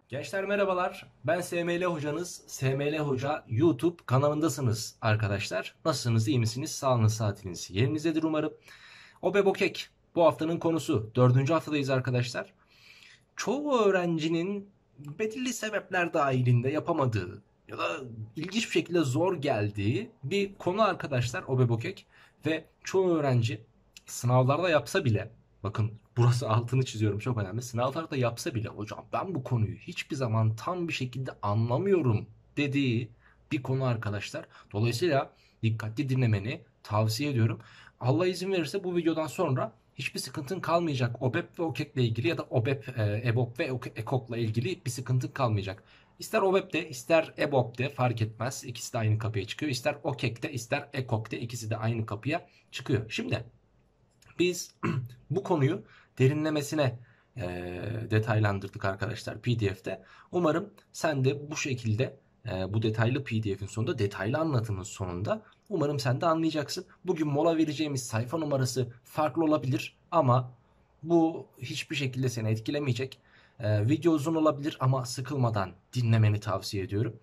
Gençler merhabalar. Ben SML hocanız. SML Hoca YouTube kanalındasınız arkadaşlar. Nasılsınız? İyi misiniz? Sağlığınız, saatiniz yerinizdedir umarım. Obebokek bu haftanın konusu. Dördüncü haftadayız arkadaşlar. Çoğu öğrencinin belirli sebepler dahilinde yapamadığı ya da ilginç bir şekilde zor geldiği bir konu arkadaşlar Obebokek. Ve çoğu öğrenci sınavlarda yapsa bile, bakın burası altını çiziyorum, çok önemli. Sınavlarda yapsa bile hocam ben bu konuyu hiçbir zaman tam bir şekilde anlamıyorum dediği bir konu arkadaşlar. Dolayısıyla dikkatli dinlemeni tavsiye ediyorum. Allah izin verirse bu videodan sonra hiçbir sıkıntın kalmayacak. OBEP ve OKEK ile ilgili ya da OBEP, EBOB ve EKOK ile ilgili bir sıkıntın kalmayacak. İster OBEP'te ister EBOB'de fark etmez. İkisi de aynı kapıya çıkıyor. İster OKEK'te ister EKOK'te ikisi de aynı kapıya çıkıyor. Şimdi biz bu konuyu derinlemesine detaylandırdık arkadaşlar PDF'de. Umarım sen de bu şekilde bu detaylı PDF'in sonunda, detaylı anlatımın sonunda umarım sen de anlayacaksın. Bugün mola vereceğimiz sayfa numarası farklı olabilir ama bu hiçbir şekilde seni etkilemeyecek. Video uzun olabilir ama sıkılmadan dinlemeni tavsiye ediyorum.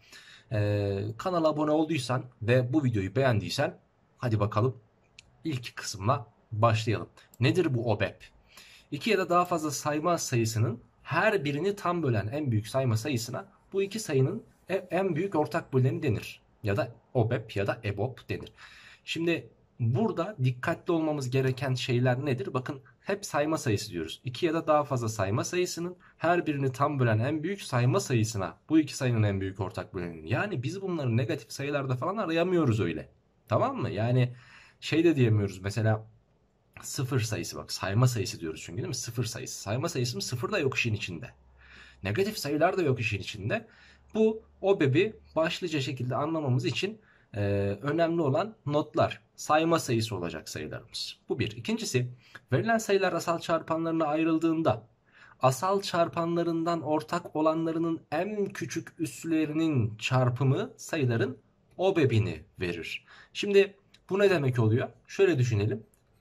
Kanala abone olduysan ve bu videoyu beğendiysen hadi bakalım ilk kısımla başlayalım. Nedir bu OBEP? İki ya da daha fazla sayma sayısının her birini tam bölen en büyük sayma sayısına bu iki sayının en büyük ortak böleni denir. Ya da OBEP ya da EBOB denir. Şimdi burada dikkatli olmamız gereken şeyler nedir? Bakın hep sayma sayısı diyoruz. İki ya da daha fazla sayma sayısının her birini tam bölen en büyük sayma sayısına bu iki sayının en büyük ortak böleni. Yani biz bunları negatif sayılarda falan arayamıyoruz öyle. Tamam mı? Yani şey de diyemiyoruz mesela sıfır sayısı, bak sayma sayısı diyoruz çünkü değil mi? Sıfır sayısı. Sayma sayısı mı? Sıfır da yok işin içinde. Negatif sayılar da yok işin içinde. Bu OBEB'i başlıca şekilde anlamamız için önemli olan notlar. Sayma sayısı olacak sayılarımız. Bu bir. İkincisi, verilen sayılar asal çarpanlarına ayrıldığında asal çarpanlarından ortak olanlarının en küçük üslerinin çarpımı sayıların OBEB'ini verir. Şimdi bu ne demek oluyor? Şöyle düşünelim.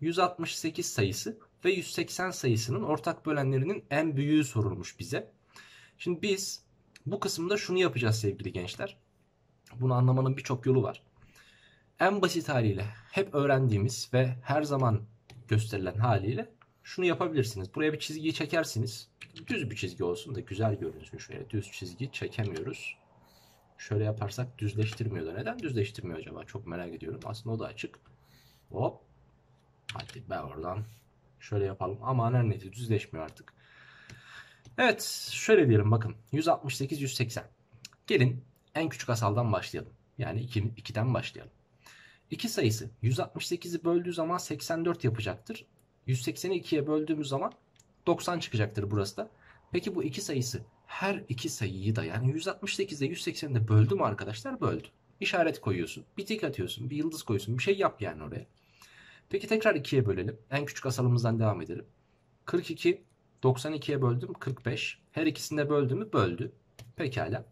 168 sayısı ve 180 sayısının ortak bölenlerinin en büyüğü sorulmuş bize. Şimdi biz bu kısımda şunu yapacağız sevgili gençler. Bunu anlamanın birçok yolu var. En basit haliyle hep öğrendiğimiz ve her zaman gösterilen haliyle şunu yapabilirsiniz. Buraya bir çizgiyi çekersiniz. Düz bir çizgi olsun da güzel görünsün şöyle. Düz çizgi çekemiyoruz. Şöyle yaparsak düzleştirmiyor da. Neden düzleştirmiyor acaba? Çok merak ediyorum. Aslında o da açık. Hop. Hadi be oradan. Şöyle yapalım. Ama her neyse düzleşmiyor artık. Evet şöyle diyelim bakın. 168, 180. Gelin en küçük asaldan başlayalım. Yani 2'den başlayalım. 2 sayısı 168'i böldüğü zaman 84 yapacaktır. 180'i 2'ye böldüğümüz zaman 90 çıkacaktır burası da. Peki bu iki sayısı her iki sayıyı da yani 168'de 180'i de böldü mü arkadaşlar? Böldü. İşaret koyuyorsun. Bir tik atıyorsun. Bir yıldız koyuyorsun. Bir şey yap yani oraya. Peki tekrar 2'ye bölelim. En küçük asalımızdan devam edelim. 42 92'ye böldüm 45. Her ikisini de böldü mü? Böldü. Pekala.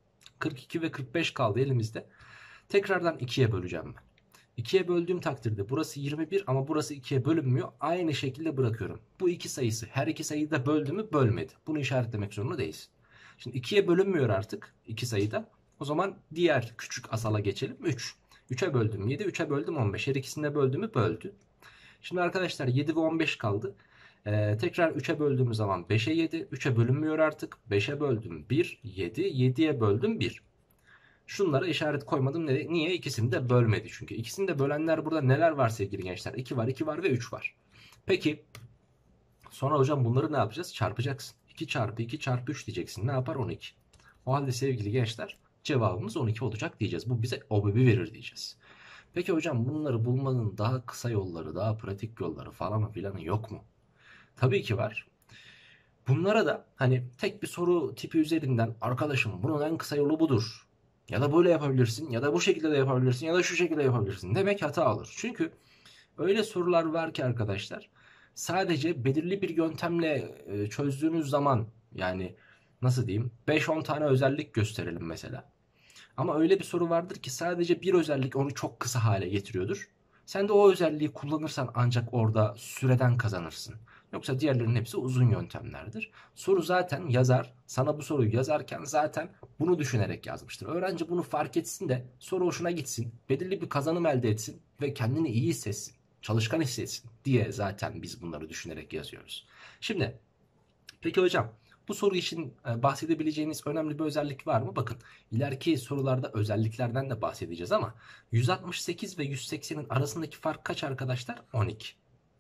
42 ve 45 kaldı elimizde. Tekrardan 2'ye böleceğim ben. 2'ye böldüğüm takdirde burası 21 ama burası 2'ye bölünmüyor. Aynı şekilde bırakıyorum. Bu iki sayısı her iki sayıyı da böldü mü? Bölmedi. Bunu işaretlemek zorunda değiliz. Şimdi 2'ye bölünmüyor artık iki sayıda. O zaman diğer küçük asala geçelim. 3. 3'e böldüm 7, 3'e böldüm 15. Her ikisini de böldü mü? Böldü. Şimdi arkadaşlar 7 ve 15 kaldı. Tekrar 3'e böldüğümüz zaman 5'e 7. 3'e bölünmüyor artık. 5'e böldüm 1, 7. 7'ye böldüm 1. Şunlara işaret koymadım. Niye? İkisini de bölmedi çünkü. İkisini de bölenler burada neler var sevgili gençler? 2 var, 2 var ve 3 var. Peki sonra hocam bunları ne yapacağız? Çarpacaksın. 2 çarpı 2 çarpı 3 diyeceksin. Ne yapar? 12. O halde sevgili gençler cevabımız 12 olacak diyeceğiz. Bu bize OBEB'i verir diyeceğiz. Peki hocam bunları bulmanın daha kısa yolları, daha pratik yolları falan filan yok mu? Tabii ki var. Bunlara da hani tek bir soru tipi üzerinden arkadaşım bunun en kısa yolu budur. Ya da böyle yapabilirsin ya da bu şekilde de yapabilirsin ya da şu şekilde yapabilirsin demek hata olur. Çünkü öyle sorular var ki arkadaşlar sadece belirli bir yöntemle çözdüğünüz zaman yani nasıl diyeyim 5-10 tane özellik gösterelim mesela. Ama öyle bir soru vardır ki sadece bir özellik onu çok kısa hale getiriyordur. Sen de o özelliği kullanırsan ancak orada süreden kazanırsın. Yoksa diğerlerinin hepsi uzun yöntemlerdir. Soru zaten yazar, sana bu soruyu yazarken zaten bunu düşünerek yazmıştır. Öğrenci bunu fark etsin de soru hoşuna gitsin, belirli bir kazanım elde etsin ve kendini iyi hissetsin, çalışkan hissetsin diye zaten biz bunları düşünerek yazıyoruz. Şimdi peki hocam, bu soru için bahsedebileceğiniz önemli bir özellik var mı? Bakın, ileriki sorularda özelliklerden de bahsedeceğiz ama 168 ve 180'in arasındaki fark kaç arkadaşlar? 12.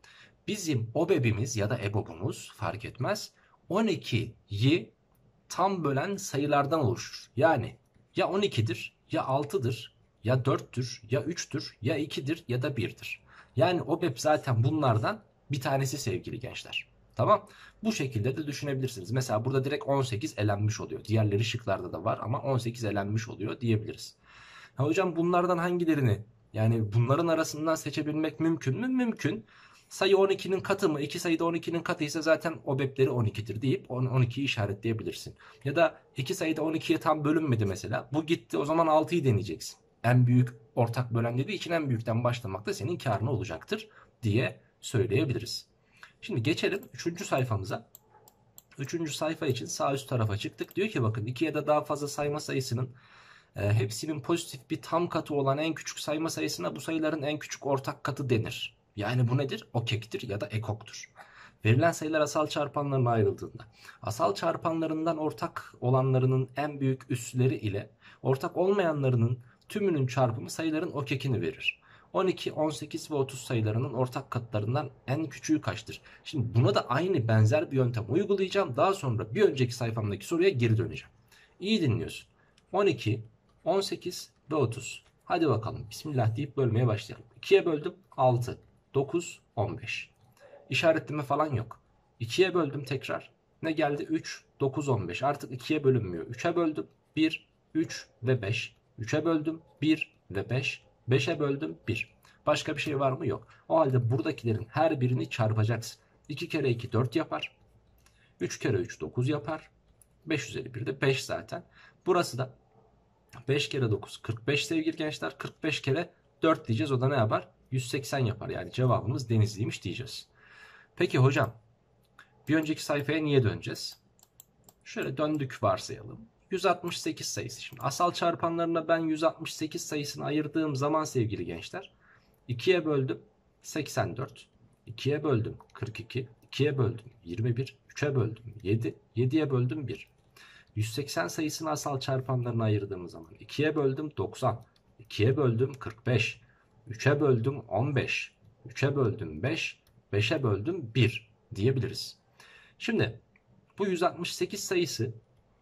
Bizim OBEB'imiz ya da EBOB'umuz fark etmez, 12'yi tam bölen sayılardan oluşur. Yani ya 12'dir, ya 6'dır, ya 4'tür, ya 3'tür, ya 2'dir ya da 1'dir. Yani OBEB zaten bunlardan bir tanesi sevgili gençler. Tamam. Bu şekilde de düşünebilirsiniz. Mesela burada direkt 18 elenmiş oluyor. Diğerleri şıklarda da var ama 18 elenmiş oluyor diyebiliriz. Ha hocam, bunlardan hangilerini, yani bunların arasından seçebilmek mümkün mü? Mümkün. Sayı 12'nin katı mı? İki sayıda 12'nin katı ise zaten OBEB'leri 12'dir deyip 12'yi işaretleyebilirsin. Ya da iki sayıda 12'ye tam bölünmedi mesela. Bu gitti, o zaman 6'yı deneyeceksin. En büyük ortak bölen dediği için en büyükten başlamak da senin kârına olacaktır diye söyleyebiliriz. Şimdi geçelim 3. sayfamıza. 3. sayfa için sağ üst tarafa çıktık. Diyor ki bakın, 2 ya da daha fazla sayma sayısının hepsinin pozitif bir tam katı olan en küçük sayma sayısına bu sayıların en küçük ortak katı denir. Yani bu nedir? OKEK'tir ya da EKOK'tur. Verilen sayılar asal çarpanlarına ayrıldığında asal çarpanlarından ortak olanlarının en büyük üsleri ile ortak olmayanlarının tümünün çarpımı sayıların OKEK'ini verir. 12, 18 ve 30 sayılarının ortak katlarından en küçüğü kaçtır? Şimdi buna da aynı benzer bir yöntem uygulayacağım. Daha sonra bir önceki sayfamdaki soruya geri döneceğim. İyi dinliyorsun. 12, 18 ve 30. Hadi bakalım, Bismillah deyip bölmeye başlayalım. 2'ye böldüm 6, 9, 15. İşaretleme falan yok. 2'ye böldüm tekrar. Ne geldi? 3, 9, 15. Artık 2'ye bölünmüyor. 3'e böldüm 1, 3 ve 5. 3'e böldüm 1 ve 5. 5'e böldüm 1. Başka bir şey var mı? Yok. O halde buradakilerin her birini çarpacaksın. 2 kere 2 4 yapar. 3 kere 3 9 yapar. 5 üzeri 1 de 5 zaten. Burası da 5 kere 9 45 sevgili gençler. 45 kere 4 diyeceğiz. O da ne yapar? 180 yapar. Yani cevabımız Denizli'ymiş diyeceğiz. Peki hocam, bir önceki sayfaya niye döneceğiz? Şöyle döndük varsayalım. 168 sayısı. Şimdi asal çarpanlarına ben 168 sayısını ayırdığım zaman sevgili gençler, 2'ye böldüm 84, 2'ye böldüm 42, 2'ye böldüm 21, 3'e böldüm 7, 7'ye böldüm 1. 180 sayısını asal çarpanlarına ayırdığımız zaman 2'ye böldüm 90, 2'ye böldüm 45, 3'e böldüm 15, 3'e böldüm 5, 5'e böldüm 1 diyebiliriz. Şimdi bu 168 sayısı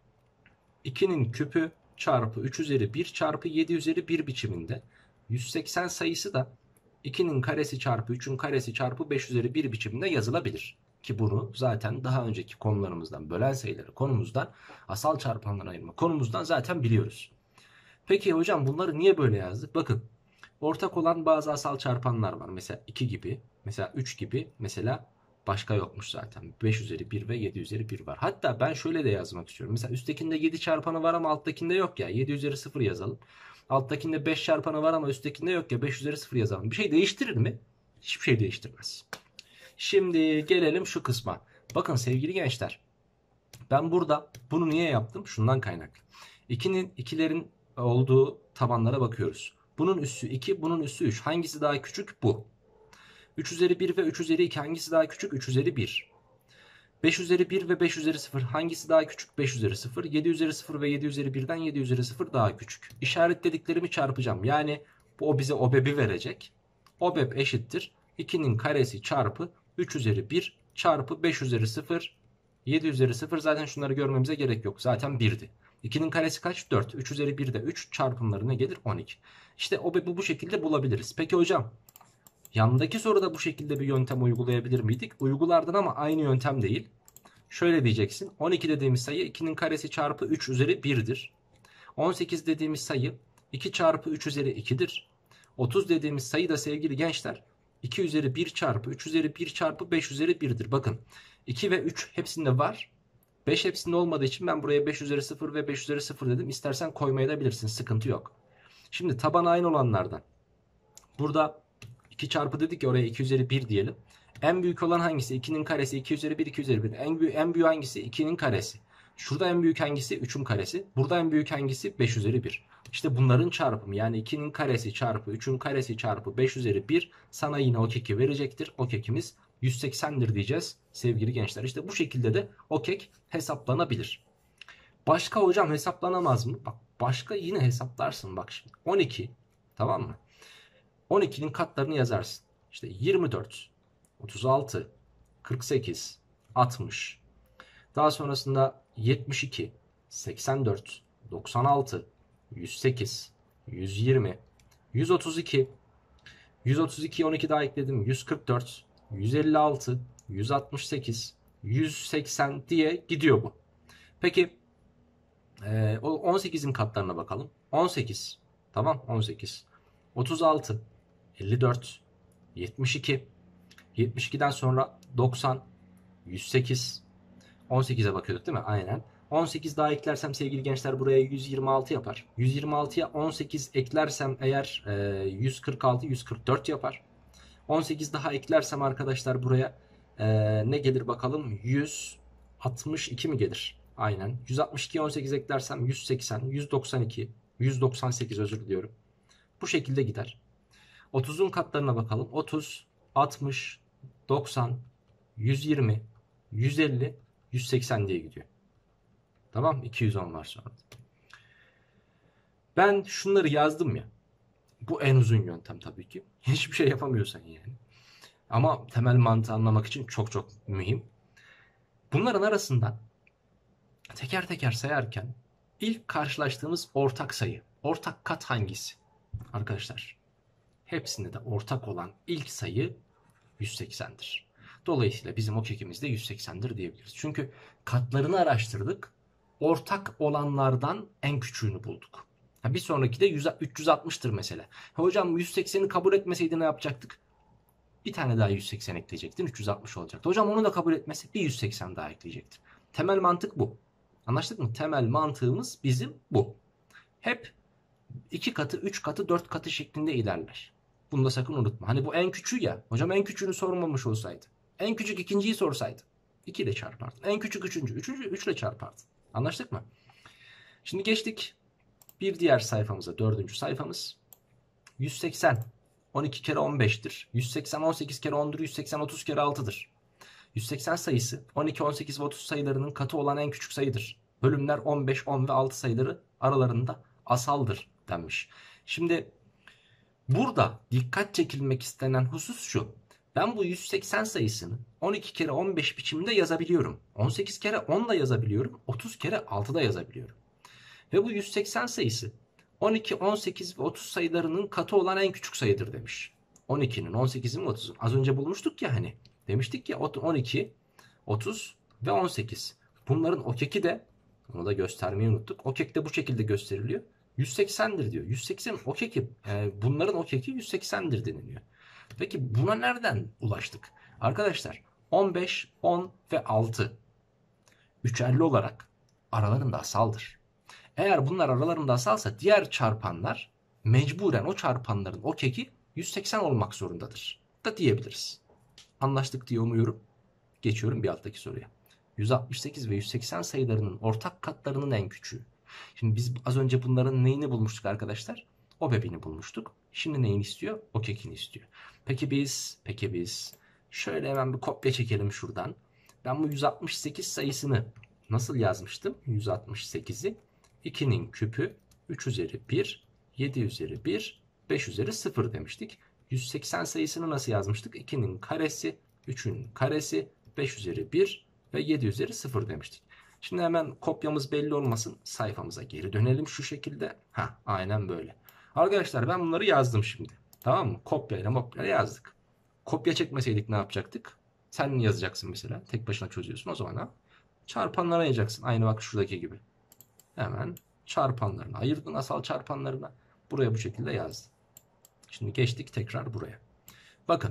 2'nin küpü çarpı 3 üzeri 1 çarpı 7 üzeri 1 biçiminde. 180 sayısı da 2'nin karesi çarpı 3'ün karesi çarpı 5 üzeri 1 biçiminde yazılabilir. Ki bunu zaten daha önceki konularımızdan, bölen sayıları konumuzdan, asal çarpanlara ayırma konumuzdan zaten biliyoruz. Peki hocam, bunları niye böyle yazdık? Bakın, ortak olan bazı asal çarpanlar var. Mesela 2 gibi, mesela 3 gibi, mesela başka yokmuş zaten. 5 üzeri 1 ve 7 üzeri 1 var. Hatta ben şöyle de yazmak istiyorum. Mesela üsttekinde 7 çarpanı var ama alttakinde yok ya. 7 üzeri 0 yazalım. Alttakinde 5 çarpanı var ama üsttekinde yok ya. 5 üzeri 0 yazalım. Bir şey değiştirir mi? Hiçbir şey değiştirmez. Şimdi gelelim şu kısma. Bakın sevgili gençler, ben burada bunu niye yaptım? Şundan kaynaklı. İkilerin olduğu tabanlara bakıyoruz. Bunun üssü 2, bunun üssü 3. Hangisi daha küçük? Bu. 3 üzeri 1 ve 3 üzeri 2 hangisi daha küçük? 3 üzeri 1. 5 üzeri 1 ve 5 üzeri 0 hangisi daha küçük? 5 üzeri 0. 7 üzeri 0 ve 7 üzeri 1'den 7 üzeri 0 daha küçük. İşaretlediklerimi çarpacağım. Yani o bize OBEB'i verecek. OBEB eşittir 2'nin karesi çarpı 3 üzeri 1 çarpı 5 üzeri 0. 7 üzeri 0 zaten şunları görmemize gerek yok. Zaten 1'di. 2'nin karesi kaç? 4. 3 üzeri 1 de 3 çarpımları ne gelir? 12. İşte OBEB'i bu şekilde bulabiliriz. Peki hocam, yandaki soruda bu şekilde bir yöntem uygulayabilir miydik? Uygulardın ama aynı yöntem değil. Şöyle diyeceksin. 12 dediğimiz sayı 2'nin karesi çarpı 3 üzeri 1'dir. 18 dediğimiz sayı 2 çarpı 3 üzeri 2'dir. 30 dediğimiz sayı da sevgili gençler 2 üzeri 1 çarpı 3 üzeri 1 çarpı 5 üzeri 1'dir. Bakın 2 ve 3 hepsinde var. 5 hepsinde olmadığı için ben buraya 5 üzeri 0 ve 5 üzeri 0 dedim. İstersen koymaya da bilirsin. Sıkıntı yok. Şimdi taban aynı olanlardan. Burada 2 çarpı dedik ya, oraya 2 üzeri 1 diyelim. En büyük olan hangisi? 2'nin karesi 2 üzeri 1, 2 üzeri 1. En büyük hangisi? 2'nin karesi. Şurada en büyük hangisi? 3'ün karesi. Burada en büyük hangisi? 5 üzeri 1. İşte bunların çarpımı, yani 2'nin karesi çarpı 3'ün karesi çarpı 5 üzeri 1 sana yine o keki verecektir. O kekimiz 180'dir diyeceğiz sevgili gençler. İşte bu şekilde de o kek hesaplanabilir. Başka hocam hesaplanamaz mı? Bak başka yine hesaplarsın bak şimdi. 12, tamam mı? 12'nin katlarını yazarsın. İşte 24, 36, 48, 60. Daha sonrasında 72, 84, 96, 108, 120, 132, 132'ye 12 daha ekledim. 144, 156, 168, 180 diye gidiyor bu. Peki o 18'in katlarına bakalım. 18, tamam 18, 36, 54, 72, 72'den sonra 90, 108, 18'e bakıyorduk değil mi? Aynen. 18 daha eklersem sevgili gençler buraya 126 yapar. 126'ya 18 eklersem eğer 146, 144 yapar. 18 daha eklersem arkadaşlar buraya ne gelir bakalım? 162 mi gelir? Aynen. 162'ye 18 eklersem 180, 192, 198 özür diliyorum. Bu şekilde gider. 30'un katlarına bakalım. 30, 60, 90, 120, 150, 180 diye gidiyor. Tamam, 210 var sonra. Ben şunları yazdım ya. Bu en uzun yöntem tabii ki. Hiçbir şey yapamıyorsan yani. Ama temel mantığı anlamak için çok çok mühim. Bunların arasından teker teker sayarken ilk karşılaştığımız ortak sayı, ortak kat hangisi? Arkadaşlar, hepsinde de ortak olan ilk sayı 180'dir. Dolayısıyla bizim o kekimiz de 180'dir diyebiliriz. Çünkü katlarını araştırdık. Ortak olanlardan en küçüğünü bulduk. Bir sonraki de 360'tır mesela. Hocam 180'i kabul etmeseydi ne yapacaktık? Bir tane daha 180 ekleyecektin. 360 olacaktı. Hocam onu da kabul etmezse bir 180 daha ekleyecektin. Temel mantık bu. Anlaştık mı? Temel mantığımız bizim bu. Hep 2 katı, 3 katı, 4 katı şeklinde ilerler. Bunu da sakın unutma. Hani bu en küçüğü ya. Hocam en küçüğünü sormamış olsaydı. En küçük ikinciyi sorsaydı. 2 ile çarpardın. En küçük üçüncü. Üçüncü 3 ile çarpardın. Anlaştık mı? Şimdi geçtik bir diğer sayfamıza. 4. sayfamız. 180. 12 kere 15'tir. 180 18 kere 10'dur. 180 30 kere 6'dır. 180 sayısı 12, 18 ve 30 sayılarının katı olan en küçük sayıdır. Bölümler 15, 10 ve 6 sayıları aralarında asaldır denmiş. Şimdi burada dikkat çekilmek istenen husus şu. Ben bu 180 sayısını 12 kere 15 biçiminde yazabiliyorum. 18 kere 10 da yazabiliyorum. 30 kere 6 da yazabiliyorum. Ve bu 180 sayısı 12, 18 ve 30 sayılarının katı olan en küçük sayıdır demiş. 12'nin, 18'in ve 30'un. Az önce bulmuştuk ya hani. Demiştik ya 12, 30 ve 18. Bunların okeki de, onu da göstermeyi unuttuk. Okek de bu şekilde gösteriliyor. 180'dir diyor. 180 okeki, bunların okeki 180'dir deniliyor. Peki buna nereden ulaştık? Arkadaşlar 15, 10 ve 6 üçerli olarak aralarında asaldır. Eğer bunlar aralarında asalsa diğer çarpanlar mecburen o çarpanların okeki 180 olmak zorundadır da diyebiliriz. Anlaştık diye umuyorum. Geçiyorum bir alttaki soruya. 168 ve 180 sayılarının ortak katlarının en küçüğü. Şimdi biz az önce bunların neyini bulmuştuk arkadaşlar? OBEB'ini bulmuştuk. Şimdi neyini istiyor? OKEK'ini istiyor. Peki biz şöyle hemen bir kopya çekelim şuradan. Ben bu 168 sayısını nasıl yazmıştım? 168'i 2'nin küpü 3 üzeri 1, 7 üzeri 1, 5 üzeri 0 demiştik. 180 sayısını nasıl yazmıştık? 2'nin karesi, 3'ün karesi, 5 üzeri 1 ve 7 üzeri 0 demiştik. Şimdi hemen kopyamız belli olmasın. Sayfamıza geri dönelim şu şekilde. Aynen böyle. Arkadaşlar ben bunları yazdım şimdi. Tamam mı? Kopyayla yazdık. Kopya çekmeseydik ne yapacaktık? Sen yazacaksın mesela. Tek başına çözüyorsun o zaman çarpanlara yazacaksın. Aynı bak şuradaki gibi. Hemen çarpanlarını ayırdın, asal çarpanlarına. Buraya bu şekilde yazdın. Şimdi geçtik tekrar buraya. Bakın.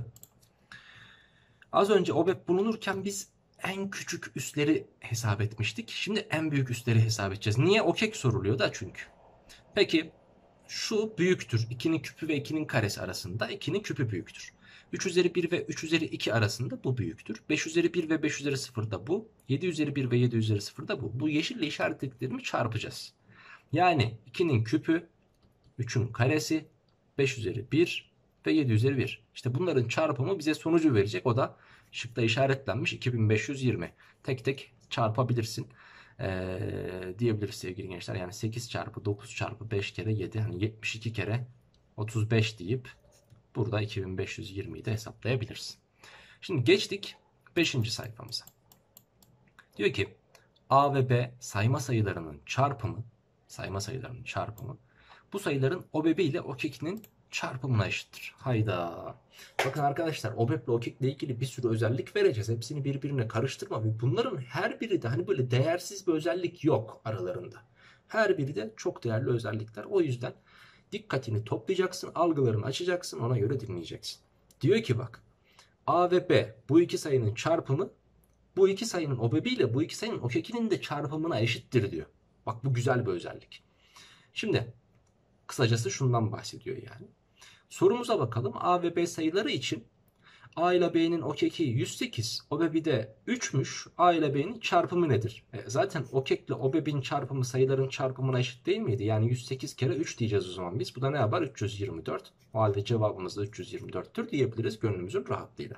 Az önce OBEP bulunurken biz en küçük üsleri hesap etmiştik. Şimdi en büyük üsleri hesap edeceğiz. Niye? OKEK soruluyor da çünkü. Peki şu büyüktür. 2'nin küpü ve 2'nin karesi arasında 2'nin küpü büyüktür. 3 üzeri 1 ve 3 üzeri 2 arasında bu büyüktür. 5 üzeri 1 ve 5 üzeri 0 da bu. 7 üzeri 1 ve 7 üzeri 0 da bu. Bu yeşille işaretlediklerimi çarpacağız. Yani 2'nin küpü, 3'ün karesi, 5 üzeri 1 ve 7 üzeri 1. İşte bunların çarpımı bize sonucu verecek. O da şıkta işaretlenmiş 2520. Tek tek çarpabilirsin. Diyebiliriz sevgili gençler. Yani 8 çarpı 9 çarpı 5 kere 7. Hani 72 kere 35 deyip burada 2520'yi de hesaplayabilirsin. Şimdi geçtik 5. sayfamıza. Diyor ki A ve B sayma sayılarının çarpımı, bu sayıların OBEB ile OKEK'inin çarpımına eşittir. Hayda. Bakın arkadaşlar, OBEB ile OKEK ile ilgili bir sürü özellik vereceğiz. Hepsini birbirine karıştırma. Ve bunların her biri de hani böyle değersiz bir özellik yok aralarında. Her biri de çok değerli özellikler. O yüzden dikkatini toplayacaksın, algılarını açacaksın, ona göre dinleyeceksin. Diyor ki bak, A ve B bu iki sayının çarpımı bu iki sayının OBEB ile bu iki sayının OKEK'inin de çarpımına eşittir diyor. Bak, bu güzel bir özellik. Şimdi kısacası şundan bahsediyor yani. Sorumuza bakalım. A ve B sayıları için A ile B'nin OKEK'i 108, OBEB'i de 3'müş. A ile B'nin çarpımı nedir? Zaten OKEK ile OBEB'in çarpımı sayıların çarpımına eşit değil miydi? Yani 108 kere 3 diyeceğiz o zaman biz. Bu da ne yapar? 324. O halde cevabımız da 324'tür diyebiliriz gönlümüzün rahatlığıyla.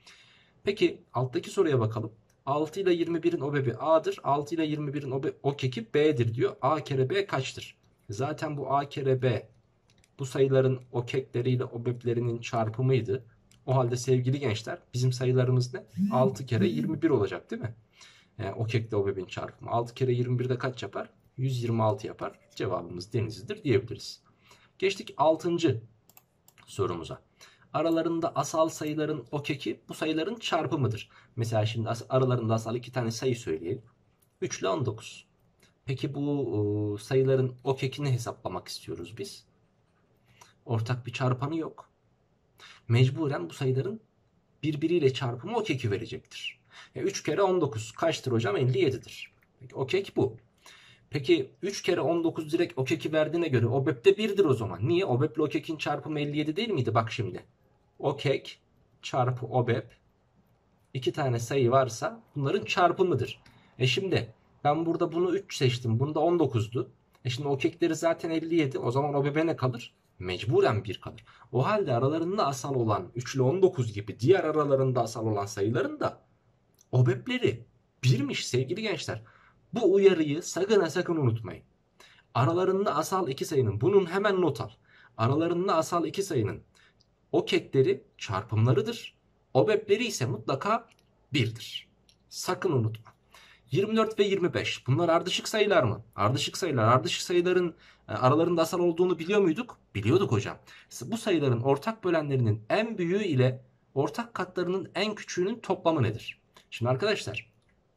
Peki alttaki soruya bakalım. 6 ile 21'in OBEB'i A'dır. 6 ile 21'in OKEK'i B'dir diyor. A kere B kaçtır? Zaten bu A kere B bu sayıların OKEK'leriyle OBEB'lerinin çarpımıydı. O halde sevgili gençler, bizim sayılarımız ne? 6 kere 21 olacak değil mi? Yani OKEK ile OBEB'in çarpımı. 6 kere 21'de kaç yapar? 126 yapar. Cevabımız Denizli'dir diyebiliriz. Geçtik 6. sorumuza. Aralarında asal sayıların OKEK'i bu sayıların çarpımıdır. Mesela şimdi aralarında asal iki tane sayı söyleyelim. 3 ile 19. Peki bu sayıların OKEK'ini hesaplamak istiyoruz biz. Ortak bir çarpanı yok. Mecburen bu sayıların birbiriyle çarpımı OKEK'i verecektir. 3 kere 19 kaçtır hocam? 57'dir. Peki OKEK bu. Peki 3 kere 19 direkt OKEK'i verdiğine göre OBEB de 1'dir o zaman. Niye? OBEB ile OKEK'in çarpımı 57 değil miydi? Bak şimdi. OKEK çarpı OBEB, iki tane sayı varsa bunların çarpımıdır. Şimdi ben burada bunu 3 seçtim. Bunda 19'du. Şimdi OKEK'leri zaten 57. O zaman OBEB'e ne kalır? Mecburen 1 kalır. O halde aralarında asal olan 3 ile 19 gibi diğer aralarında asal olan sayıların da OBEB'leri 1'miş sevgili gençler. Bu uyarıyı sakın ha sakın unutmayın. Aralarında asal iki sayının, bunun hemen not al. Aralarında asal iki sayının OKEK'leri çarpımlarıdır. OBEB'leri ise mutlaka 1'dir. Sakın unutma. 24 ve 25. Bunlar ardışık sayılar mı? Ardışık sayılar. Ardışık sayıların aralarında asal olduğunu biliyor muyduk? Biliyorduk hocam. Bu sayıların ortak bölenlerinin en büyüğü ile ortak katlarının en küçüğünün toplamı nedir? Şimdi arkadaşlar,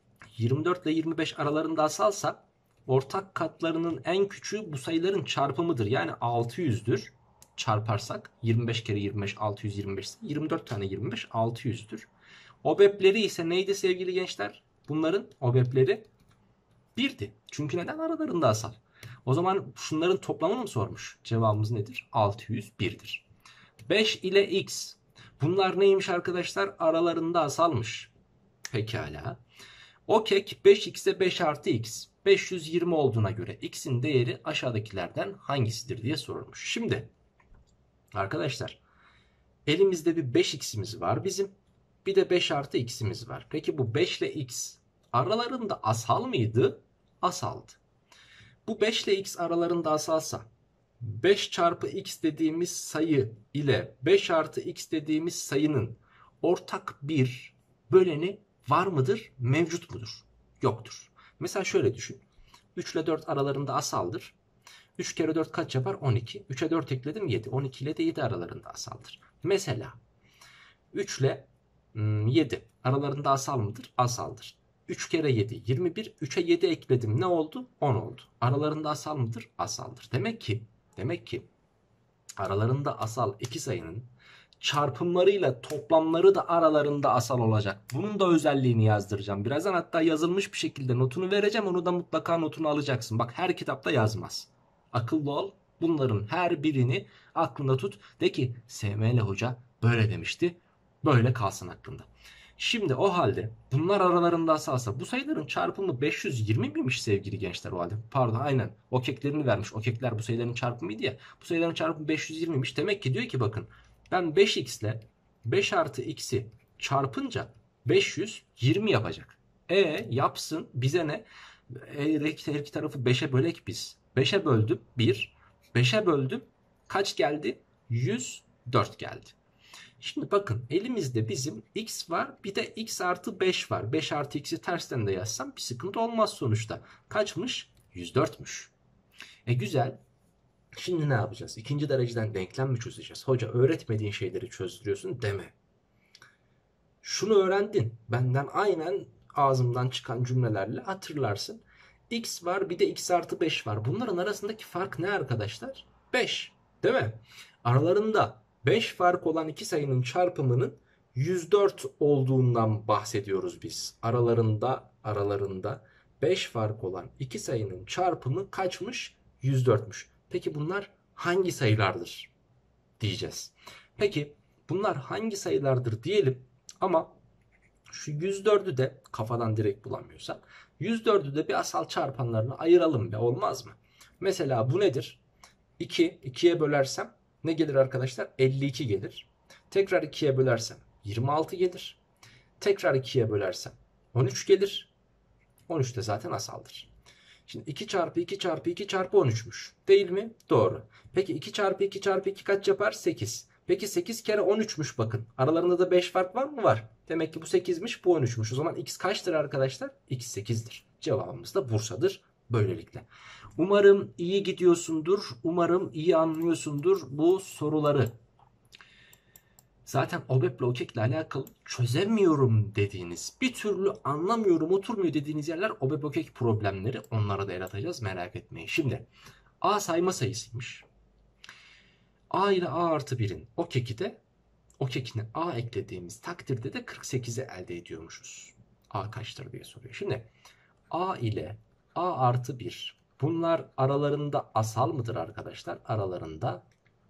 24 ile 25 aralarında asalsa ortak katlarının en küçüğü bu sayıların çarpımıdır. Yani 600'dür. Çarparsak 25 kere 25 625, 24 tane 25 600'dür. OBEB'leri ise neydi sevgili gençler? Bunların OBEB'leri 1'di. Çünkü neden? Aralarında asal. O zaman şunların toplamını mı sormuş? Cevabımız nedir? 601'dir. 5 ile x. Bunlar neymiş arkadaşlar? Aralarında asalmış. Pekala. OKEK 5x'e 5 artı x. 520 olduğuna göre x'in değeri aşağıdakilerden hangisidir diye sorulmuş. Şimdi arkadaşlar, elimizde bir 5x'imiz var bizim. Bir de 5 artı x'imiz var. Peki bu 5 ile x aralarında asal mıydı? Asaldı. Bu 5 ile x aralarında asalsa 5 çarpı x dediğimiz sayı ile 5 artı x dediğimiz sayının ortak bir böleni var mıdır? Mevcut mudur? Yoktur. Mesela şöyle düşün. 3 ile 4 aralarında asaldır. 3 kere 4 kaç yapar? 12. 3'e 4 ekledim 7. 12 ile de 7 aralarında asaldır. Mesela 3 ile 7 aralarında asal mıdır? Asaldır. 3 kere 7 21. 3'e 7 ekledim. Ne oldu? 10 oldu. Aralarında asal mıdır? Asaldır. Demek ki aralarında asal iki sayının çarpımlarıyla toplamları da aralarında asal olacak. Bunun da özelliğini yazdıracağım. Birazdan hatta yazılmış bir şekilde notunu vereceğim. Onu da mutlaka notunu alacaksın. Bak, her kitapta yazmaz. Akıllı ol. Bunların her birini aklında tut. De ki SML hoca böyle demişti. Böyle kalsın aklında. Şimdi o halde bunlar aralarında asalsa bu sayıların çarpımı 520 miymiş sevgili gençler o halde? Pardon, aynen. O keklerini vermiş. O kekler bu sayıların çarpımıydı ya. Bu sayıların çarpımı 520'ymiş. Demek ki diyor ki bakın, ben 5x ile 5 artı x'i çarpınca 520 yapacak. Yapsın, bize ne? Her iki tarafı 5'e bölek biz. 5'e böldüm 1. 5'e böldüm kaç geldi? 104 geldi. Şimdi bakın, elimizde bizim x var, bir de x artı 5 var. 5 artı x'i tersten de yazsam bir sıkıntı olmaz sonuçta. Kaçmış? 104'müş. Güzel. Şimdi ne yapacağız? İkinci dereceden denklem mi çözeceğiz? Hoca, öğretmediğin şeyleri çözdürüyorsun deme. Şunu öğrendin. Benden aynen ağzımdan çıkan cümlelerle hatırlarsın. X var, bir de x artı 5 var. Bunların arasındaki fark ne arkadaşlar? 5. Değil mi? Aralarında 5 fark olan iki sayının çarpımının 104 olduğundan bahsediyoruz biz. Aralarında 5 fark olan iki sayının çarpımı kaçmış? 104'müş. Peki bunlar hangi sayılardır diyeceğiz. Peki bunlar hangi sayılardır diyelim ama şu 104'ü de kafadan direkt bulamıyorsak 104'ü de bir asal çarpanlarına ayıralım be, olmaz mı? Mesela bu nedir? 2, 2'ye bölersem ne gelir arkadaşlar? 52 gelir. Tekrar 2'ye bölersem 26 gelir. Tekrar 2'ye bölersem 13 gelir. 13 de zaten asaldır. Şimdi 2 çarpı 2 çarpı 2 çarpı 13'müş. Değil mi? Doğru. Peki 2 çarpı 2 çarpı 2 kaç yapar? 8. Peki 8 kere 13'müş bakın. Aralarında da 5 fark var mı? Var. Demek ki bu 8'miş, bu 13'müş. O zaman x kaçtır arkadaşlar? X 8'dir. Cevabımız da Bursa'dır böylelikle. Umarım iyi gidiyorsundur. Umarım iyi anlıyorsundur bu soruları. Zaten OBEP ile OKEK ile alakalı çözemiyorum dediğiniz, bir türlü anlamıyorum, oturmuyor dediğiniz yerler OBEP OKEK problemleri. Onlara da el atacağız, merak etmeyin. Şimdi A sayma sayısıymış. A ile A artı 1'in OKEK'ine A eklediğimiz takdirde de 48'i elde ediyormuşuz. A kaçtır diye soruyor. Şimdi A ile A artı 1, bunlar aralarında asal mıdır arkadaşlar? Aralarında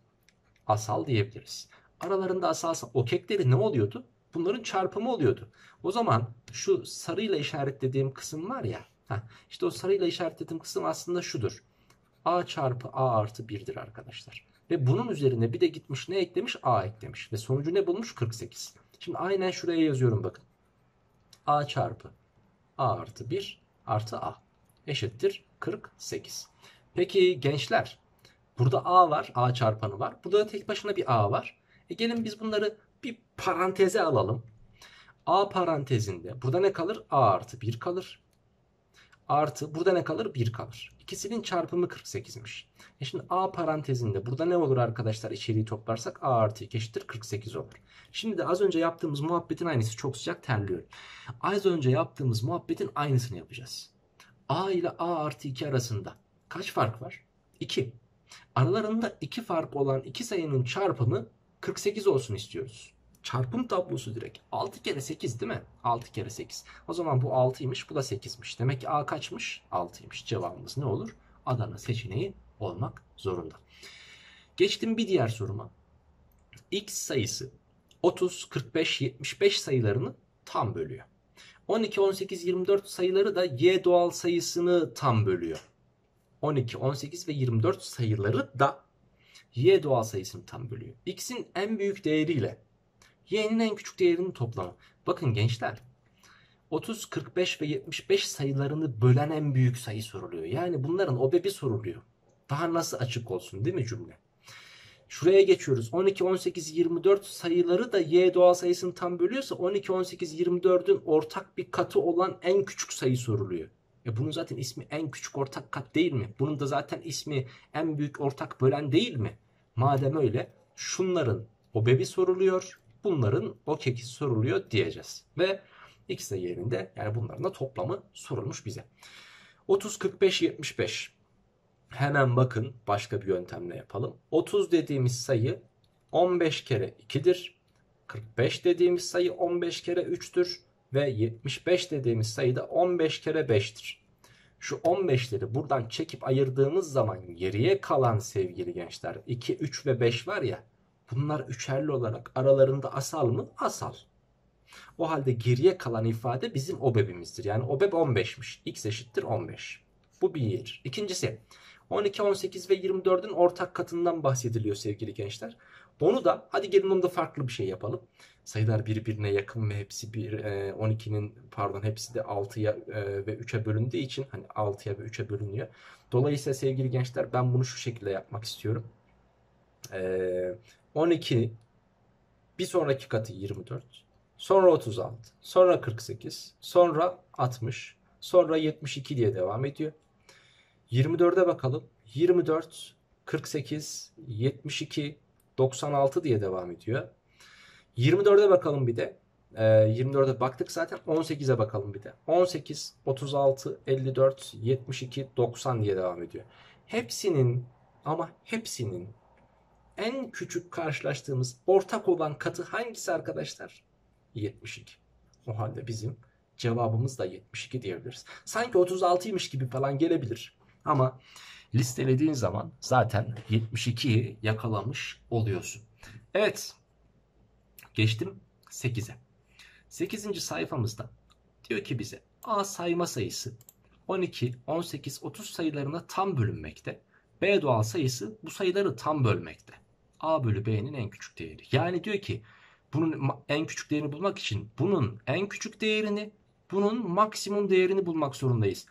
asal diyebiliriz. Aralarında asalsa OKEK'leri ne oluyordu? Bunların çarpımı oluyordu. O zaman şu sarıyla işaretlediğim kısım var ya. İşte o sarıyla işaretlediğim kısım aslında şudur. A çarpı A artı 1'dir arkadaşlar. Ve bunun üzerine bir de gitmiş ne eklemiş? A eklemiş. Ve sonucu ne bulmuş? 48. Şimdi aynen şuraya yazıyorum bakın. A çarpı A artı 1 artı A eşittir 48. Peki gençler, burada A var. A çarpanı var. Burada da tek başına bir A var. Gelin biz bunları bir paranteze alalım. A parantezinde burada ne kalır? A artı 1 kalır. Artı burada ne kalır? 1 kalır. İkisinin çarpımı 48'miş. Şimdi A parantezinde burada ne olur arkadaşlar? İçeriği toplarsak A artı 2 eşittir 48 olur. Şimdi de az önce yaptığımız muhabbetin aynısı. Çok sıcak terliyorum. Az önce yaptığımız muhabbetin aynısını yapacağız. A ile A artı 2 arasında kaç fark var? 2. Aralarında 2 fark olan iki sayının çarpımı 48 olsun istiyoruz. Çarpım tablosu direkt. 6 kere 8 değil mi? 6 kere 8. O zaman bu 6'ymış, bu da 8'miş. Demek ki A kaçmış? 6'ymış. Cevabımız ne olur? Adana seçeneği olmak zorunda. Geçtim bir diğer soruma. X sayısı 30, 45, 75 sayılarını tam bölüyor. 12, 18, 24 sayıları da Y doğal sayısını tam bölüyor. 12, 18 ve 24 sayıları da Y doğal sayısını tam bölüyor. X'in en büyük değeriyle Y'nin en küçük değerinin toplamı. Bakın gençler, 30, 45 ve 75 sayılarını bölen en büyük sayı soruluyor. Yani bunların OBEP'i soruluyor. Daha nasıl açık olsun değil mi cümle? Şuraya geçiyoruz. 12, 18, 24 sayıları da Y doğal sayısını tam bölüyorsa 12, 18, 24'ün ortak bir katı olan en küçük sayı soruluyor. Bunun zaten ismi en küçük ortak kat değil mi? Bunun da zaten ismi en büyük ortak bölen değil mi? Madem öyle, şunların OBEP'i soruluyor, bunların OKEK'i soruluyor diyeceğiz. Ve X yerinde, yani bunların da toplamı sorulmuş bize. 30, 45, 75. Hemen bakın başka bir yöntemle yapalım. 30 dediğimiz sayı 15 kere 2'dir. 45 dediğimiz sayı 15 kere 3'tür. Ve 75 dediğimiz sayı da 15 kere 5'tir. Şu 15'leri buradan çekip ayırdığımız zaman geriye kalan sevgili gençler 2, 3 ve 5 var ya. Bunlar üçerli olarak aralarında asal mı? Asal. O halde geriye kalan ifade bizim OBEB'imizdir. Yani OBEB 15'miş. X eşittir 15. Bu bir. İkincisi 12, 18 ve 24'ün ortak katından bahsediliyor sevgili gençler. Onu da hadi gelin onu da farklı bir şey yapalım. Sayılar birbirine yakın ve hepsi 12'nin pardon hepsi de 6'ya ve 3'e bölündüğü için hani 6'ya ve 3'e bölünüyor. Dolayısıyla sevgili gençler ben bunu şu şekilde yapmak istiyorum. 12 bir sonraki katı 24. Sonra 36. Sonra 48. Sonra 60. Sonra 72 diye devam ediyor. 24'e bakalım. 24, 48, 72, 96 diye devam ediyor. 24'e bakalım bir de. 24'e baktık zaten. 18'e bakalım bir de. 18, 36, 54, 72, 90 diye devam ediyor. Hepsinin ama hepsinin en küçük karşılaştığımız ortak olan katı hangisi arkadaşlar? 72. O halde bizim cevabımız da 72 diyebiliriz. Sanki 36'ymış gibi falan gelebilir. Ama listelediğin zaman zaten 72'yi yakalamış oluyorsun. Evet. Geçtim 8'e. 8. sayfamızda diyor ki bize A sayma sayısı 12, 18, 30 sayılarına tam bölünmekte. B doğal sayısı bu sayıları tam bölmekte. A bölü B'nin en küçük değeri. Yani diyor ki bunun en küçük değerini bulmak için bunun en küçük değerini, bunun maksimum değerini bulmak zorundayız.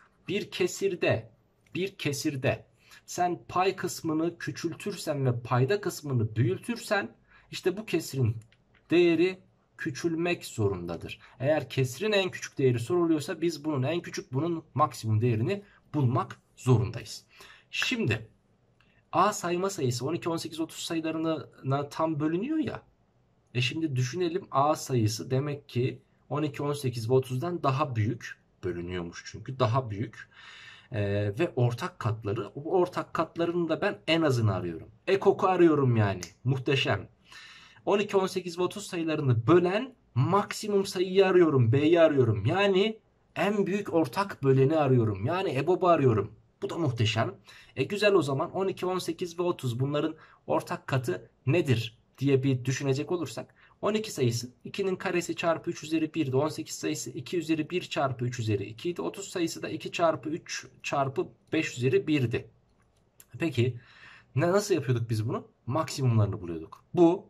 Bir kesirde sen pay kısmını küçültürsen ve payda kısmını büyütürsen işte bu kesirin değeri küçülmek zorundadır. Eğer kesrin en küçük değeri soruluyorsa biz bunun en küçük, bunun maksimum değerini bulmak zorundayız. Şimdi A sayma sayısı 12, 18, 30 sayılarına tam bölünüyor ya. Şimdi düşünelim A sayısı demek ki 12, 18 ve 30'dan daha büyük. Bölünüyormuş çünkü daha büyük. Ve ortak katları. O ortak katlarının da ben en azını arıyorum. Ekok'u arıyorum yani. Muhteşem. 12, 18 ve 30 sayılarını bölen maksimum sayıyı arıyorum. B'yi arıyorum. Yani en büyük ortak böleni arıyorum. Yani EBOB'u arıyorum. Bu da muhteşem. Güzel o zaman 12, 18 ve 30 bunların ortak katı nedir diye bir düşünecek olursak 12 sayısı 2'nin karesi çarpı 3 üzeri 1'di. 18 sayısı 2 üzeri 1 çarpı 3 üzeri 2 idi. 30 sayısı da 2 çarpı 3 çarpı 5 üzeri 1'di. Peki nasıl yapıyorduk biz bunu? Maksimumlarını buluyorduk.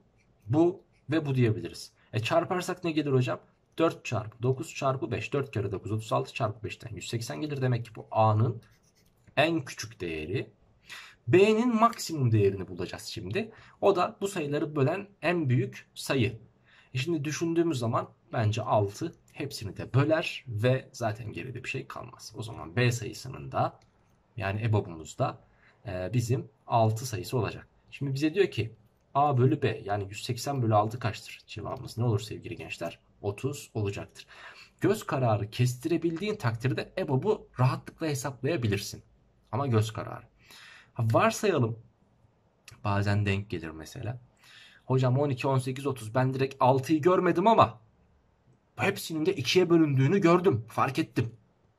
Bu ve bu diyebiliriz. Çarparsak ne gelir hocam? 4 çarpı 9 çarpı 5. 4 kere 9 36 çarpı 5'ten 180 gelir. Demek ki bu A'nın en küçük değeri. B'nin maksimum değerini bulacağız şimdi. O da bu sayıları bölen en büyük sayı. Şimdi düşündüğümüz zaman bence 6 hepsini de böler ve zaten geride bir şey kalmaz. O zaman B sayısının da yani EBOB'umuzda bizim 6 sayısı olacak. Şimdi bize diyor ki A bölü B yani 180 bölü 6 kaçtır? Cevabımız ne olur sevgili gençler? 30 olacaktır. Göz kararı kestirebildiğin takdirde EBOB'u rahatlıkla hesaplayabilirsin. Ama göz kararı. Varsayalım bazen denk gelir mesela. Hocam 12, 18, 30 ben direkt 6'yı görmedim ama hepsinin de 2'ye bölündüğünü gördüm. Fark ettim.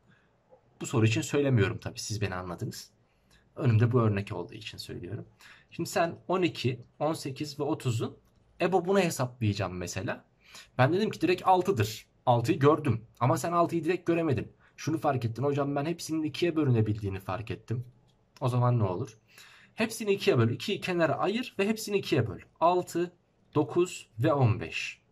Bu soru için söylemiyorum tabii. Siz beni anladınız. Önümde bu örnek olduğu için söylüyorum. Şimdi sen 12, 18 ve 30'un EBOB'unu hesaplayacağım mesela. Ben dedim ki direkt 6'dır. 6'yı gördüm. Ama sen 6'yı direkt göremedin. Şunu fark ettin. Hocam ben hepsinin 2'ye bölünebildiğini fark ettim. O zaman ne olur? Hepsini 2'ye böl. 2'yi kenara ayır ve hepsini 2'ye böl. 6, 9 ve 15.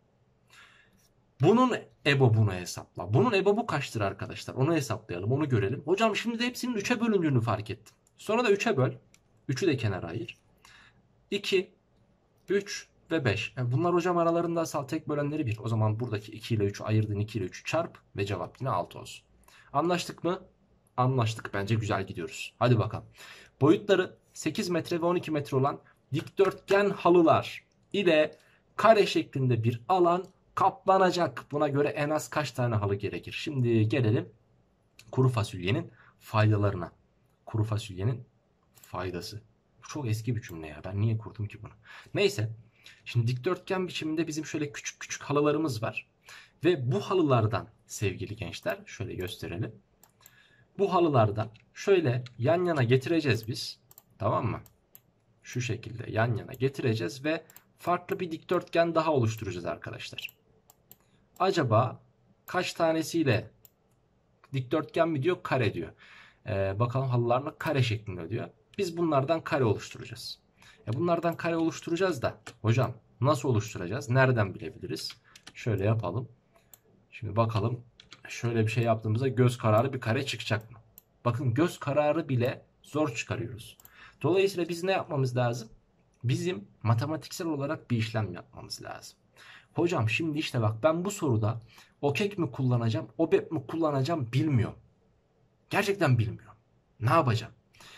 Bunun EBOB'unu hesapla. Bunun EBOB'u kaçtır arkadaşlar? Onu hesaplayalım. Onu görelim. Hocam şimdi de hepsinin 3'e bölündüğünü fark ettim. Sonra da 3'e böl. 3'ü de kenara ayır. 2, 3 ve 5. Bunlar hocam aralarında asal tek bölenleri 1. O zaman buradaki 2 ile 3'ü ayırdığın 2 ile 3'ü çarp ve cevap yine 6 olsun. Anlaştık mı? Anlaştık. Bence güzel gidiyoruz. Hadi bakalım. Boyutları 8 metre ve 12 metre olan dikdörtgen halılar ile kare şeklinde bir alan kaplanacak. Buna göre en az kaç tane halı gerekir? Şimdi gelelim kuru fasulyenin faydalarına. Kuru fasulyenin faydası. Bu çok eski bir cümle ya. Ben niye kurdum ki bunu? Neyse. Şimdi dikdörtgen biçiminde bizim şöyle küçük küçük halılarımız var. Ve bu halılardan sevgili gençler şöyle gösterelim. Bu halılardan şöyle yan yana getireceğiz biz. Tamam mı? Şu şekilde yan yana getireceğiz ve farklı bir dikdörtgen daha oluşturacağız arkadaşlar. Acaba kaç tanesiyle dikdörtgen mi diyor, kare diyor. Bakalım halılarla kare şeklinde diyor. Biz bunlardan kare oluşturacağız. Bunlardan kare oluşturacağız da hocam nasıl oluşturacağız? Nereden bilebiliriz? Şöyle yapalım. Şimdi bakalım şöyle bir şey yaptığımızda göz kararı bir kare çıkacak mı? Bakın göz kararı bile zor çıkarıyoruz. Dolayısıyla biz ne yapmamız lazım? Bizim matematiksel olarak bir işlem yapmamız lazım. Hocam şimdi işte bak ben bu soruda OKEK mi kullanacağım, OBEP mi kullanacağım bilmiyorum. Gerçekten bilmiyorum. Ne yapacağım?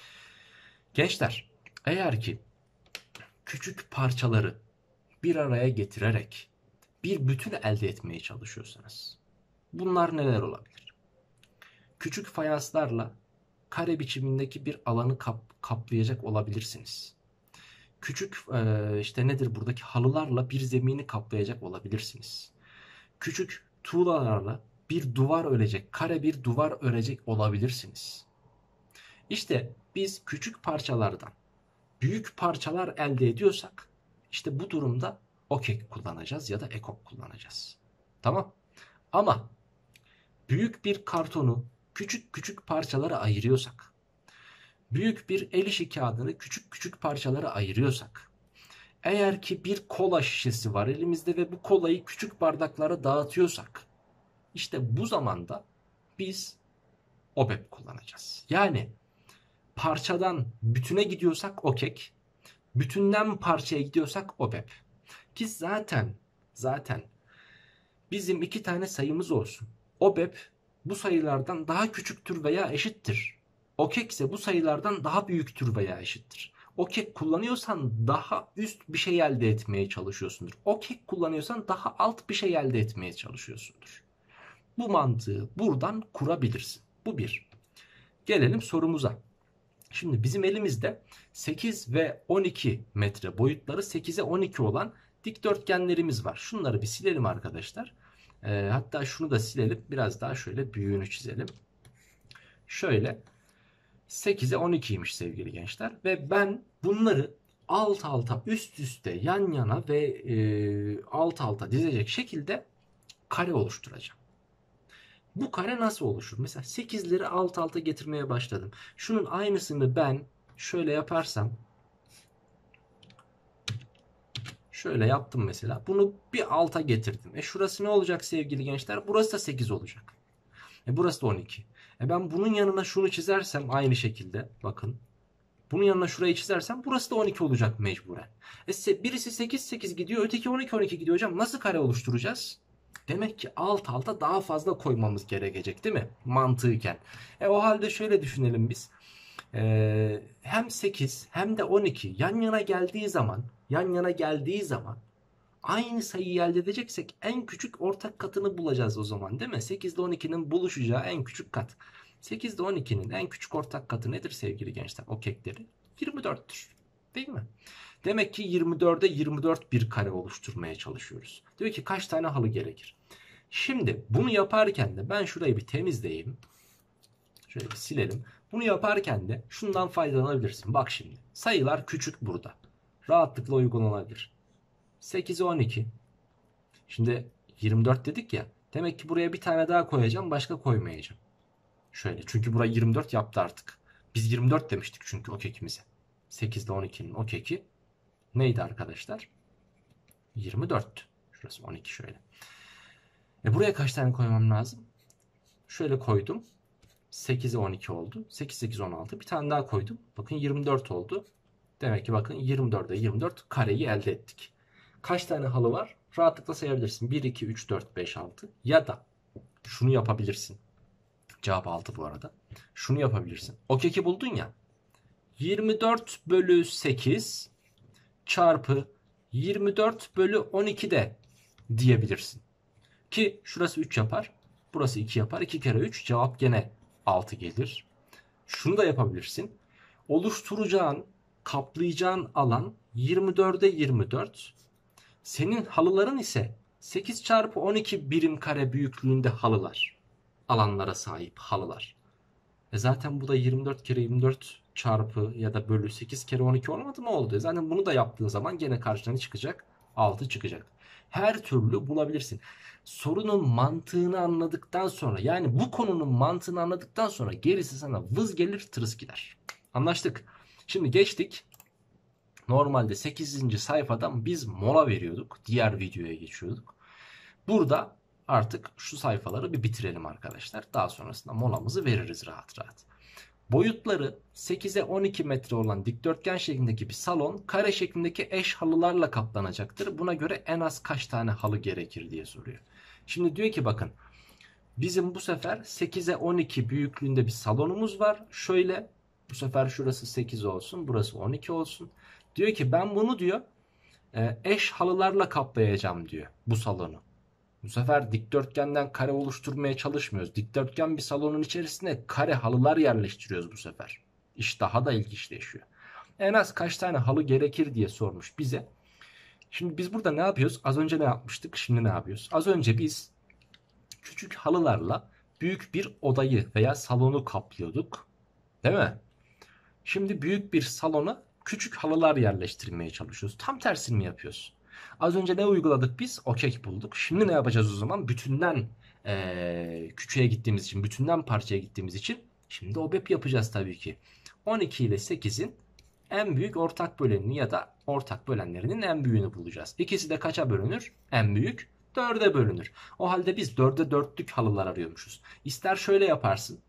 Gençler, eğer ki küçük parçaları bir araya getirerek bir bütün elde etmeye çalışıyorsanız bunlar neler olabilir? Küçük fayanslarla kare biçimindeki bir alanı kaplayacak olabilirsiniz. Küçük işte nedir buradaki halılarla bir zemini kaplayacak olabilirsiniz. Küçük tuğlalarla bir duvar örecek, kare bir duvar örecek olabilirsiniz. İşte biz küçük parçalardan büyük parçalar elde ediyorsak işte bu durumda OKEK kullanacağız ya da EKOK kullanacağız. Tamam. Ama büyük bir kartonu küçük küçük parçalara ayırıyorsak, büyük bir el işi kağıdını küçük küçük parçalara ayırıyorsak, eğer ki bir kola şişesi var elimizde ve bu kolayı küçük bardaklara dağıtıyorsak, işte bu zamanda biz OBEP kullanacağız. Yani parçadan bütüne gidiyorsak OKEK, bütünden parçaya gidiyorsak OBEP. Ki zaten bizim 2 tane sayımız olsun. OBEP bu sayılardan daha küçüktür veya eşittir. OKEK ise bu sayılardan daha büyüktür veya eşittir. OKEK kullanıyorsan daha üst bir şey elde etmeye çalışıyorsundur. OKEK kullanıyorsan daha alt bir şey elde etmeye çalışıyorsundur. Bu mantığı buradan kurabilirsin. Bu bir. Gelelim sorumuza. Şimdi bizim elimizde 8 ve 12 metre boyutları 8'e 12 olan dikdörtgenlerimiz var. Şunları bir silelim arkadaşlar. Hatta şunu da silelim. Biraz daha şöyle büyüğünü çizelim. Şöyle 8'e 12'ymiş sevgili gençler. Ve ben bunları alt alta üst üste yan yana ve alt alta dizecek şekilde kare oluşturacağım. Bu kare nasıl oluşur? Mesela 8'leri alt alta getirmeye başladım. Şunun aynısını ben şöyle yaparsam, şöyle yaptım mesela. Bunu bir alta getirdim. Şurası ne olacak sevgili gençler? Burası da 8 olacak. Burası da 12. Ben bunun yanına şunu çizersem aynı şekilde bakın. Bunun yanına şurayı çizersem burası da 12 olacak mecburen. Birisi 8 8 gidiyor, öteki 12 12 gidiyor hocam. Nasıl kare oluşturacağız? Demek ki alt alta daha fazla koymamız gerekecek değil mi? Mantıken. O halde şöyle düşünelim biz. Hem 8 hem de 12 yan yana geldiği zaman aynı sayıyı elde edeceksek en küçük ortak katını bulacağız o zaman değil mi? 8 ile 12'nin buluşacağı en küçük kat. 8 ile 12'nin en küçük ortak katı nedir sevgili gençler? O kekleri 24'tür. Değil mi? Demek ki 24'e 24 bir kare oluşturmaya çalışıyoruz. Diyor ki kaç tane halı gerekir? Şimdi bunu yaparken de ben şurayı bir temizleyeyim. Şöyle bir silelim. Bunu yaparken de şundan faydalanabilirsin. Bak şimdi sayılar küçük burada. Rahatlıkla uygulanabilir. 8'e 12. Şimdi 24 dedik ya. Demek ki buraya bir tane daha koyacağım. Başka koymayacağım. Şöyle. Çünkü burayı 24 yaptı artık. Biz 24 demiştik çünkü o kekimize. 8 ile 12'nin o keki neydi arkadaşlar? 24. Şurası 12 şöyle. Buraya kaç tane koymam lazım? Şöyle koydum. 8'e 12 oldu. 8 8 16. Bir tane daha koydum. Bakın 24 oldu. Demek ki bakın 24'e 24 kareyi elde ettik. Kaç tane halı var? Rahatlıkla sayabilirsin. 1, 2, 3, 4, 5, 6. Ya da şunu yapabilirsin. Cevap 6 bu arada. Şunu yapabilirsin. O keki buldun ya. 24 bölü 8 çarpı 24 bölü 12 de diyebilirsin. Ki şurası 3 yapar. Burası 2 yapar. 2 kere 3 cevap gene 6 gelir. Şunu da yapabilirsin. Oluşturacağın, kaplayacağın alan 24'e 24. Senin halıların ise 8 çarpı 12 birim kare büyüklüğünde halılar. Alanlara sahip halılar. Zaten bu da 24 kere 24 çarpı ya da bölü 8 kere 12 olmadı mı oldu? Zaten bunu da yaptığın zaman gene karşına ne çıkacak? 6 çıkacak. Her türlü bulabilirsin. Sorunun mantığını anladıktan sonra, yani bu konunun mantığını anladıktan sonra gerisi sana vız gelir tırıs gider. Anlaştık. Şimdi geçtik. Normalde 8. sayfadan biz mola veriyorduk. Diğer videoya geçiyorduk. Burada artık şu sayfaları bir bitirelim arkadaşlar. Daha sonrasında molamızı veririz rahat rahat. Boyutları 8'e 12 metre olan dikdörtgen şeklindeki bir salon kare şeklindeki eş halılarla kaplanacaktır. Buna göre en az kaç tane halı gerekir diye soruyor. Şimdi diyor ki bakın, bizim bu sefer 8'e 12 büyüklüğünde bir salonumuz var. Şöyle, bu sefer şurası 8 olsun, burası 12 olsun. Diyor ki ben bunu diyor eş halılarla kaplayacağım diyor bu salonu. Bu sefer dikdörtgenden kare oluşturmaya çalışmıyoruz. Dikdörtgen bir salonun içerisine kare halılar yerleştiriyoruz bu sefer. İş daha da ilginçleşiyor. En az kaç tane halı gerekir diye sormuş bize. Şimdi biz burada ne yapıyoruz? Az önce ne yapmıştık? Şimdi ne yapıyoruz? Az önce biz küçük halılarla büyük bir odayı veya salonu kaplıyorduk. Değil mi? Şimdi büyük bir salona küçük halılar yerleştirmeye çalışıyoruz. Tam tersini mi yapıyoruz? Az önce ne uyguladık biz? Okey bulduk. Şimdi ne yapacağız o zaman? Bütünden küçüğe gittiğimiz için, bütünden parçaya gittiğimiz için şimdi OBEP yapacağız tabii ki. 12 ile 8'in en büyük ortak bölenini ya da ortak bölenlerinin en büyüğünü bulacağız. İkisi de kaça bölünür? En büyük 4'e bölünür. O halde biz 4'e 4'lük halılar arıyormuşuz. İster şöyle yaparsın.